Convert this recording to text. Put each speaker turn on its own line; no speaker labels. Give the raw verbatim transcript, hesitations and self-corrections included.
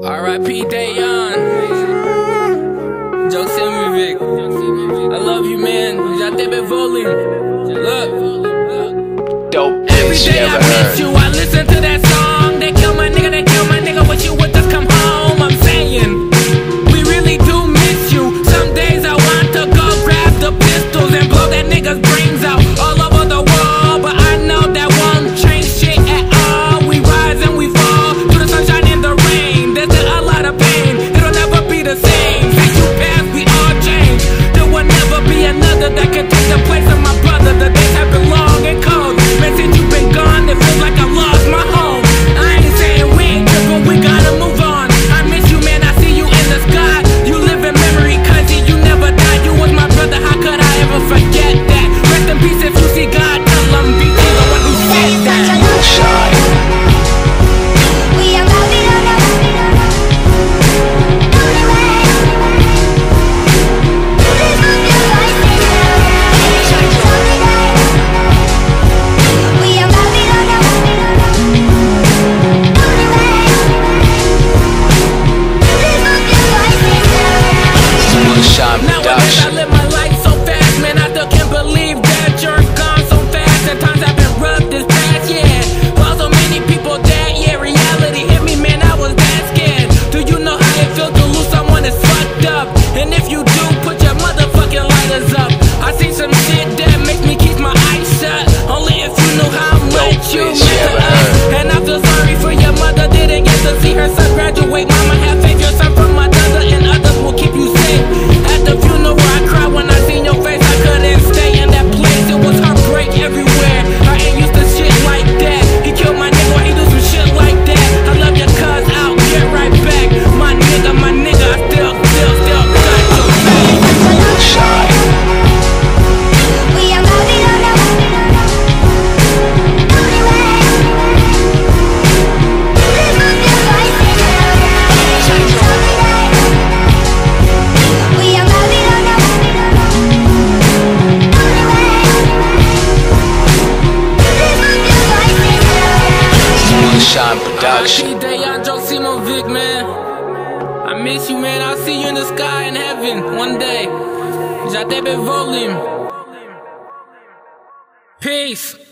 R I P Dayon, Joe Simovic. I love you, man. Já teve volume. Look,
dope
every
bitch
day
you
I
ever
miss
heard.
you. I listen to that song. They kill my nigga, they kill my nigga. Wish you would just come home. I'm saying, we really do miss you. Some days I want to go grab the pistols and blow that nigga's brains out all over the world, but I know that won't change shit at all. We rise and we fall through the sunshine and the rain. There's still a lot of pain. It'll never be the same. Since you passed, we all change. There will never be another that can take the place of my brother. The days have been long and cold. Man, since you've been gone, it feels like I lost my home. I ain't saying we ain't good, but we gotta move on. I miss you, man. I see you in the sky. You live in memory, cause you never died. You was my brother. How could I ever forget that? Rest in peace if you see God. Tell him B T the one who said that. Nowadays I live my life so fast, man, I still can't believe that you're gone so fast. At times I've been rough this past, yeah. Lost so many people dead, yeah. Reality hit me, man, I was that scared. Do you know how it feels to lose someone that's fucked up? And if you do, put your motherfucking lighters up. I see some shit that makes me keep my eyes shut. Only if you knew how much you meant to us. And I feel sorry for your mother, didn't get to see her son graduate. Mama, have faith, your son from my mother, and others will keep you safe. At the funeral I cried when I seen your face. I couldn't stay in that place. It was heartbreak everywhere. I ain't used to shit like that. He killed my nigga when he do some shit like that. I love your cuz out, get right back. My nigga, my nigga, I still, still, still got your back.
Shy. Shine Production.
R I P Dayon, Joe Simovic, man. I miss you, man. I'll see you in the sky in heaven one day. Já teve volume. Peace.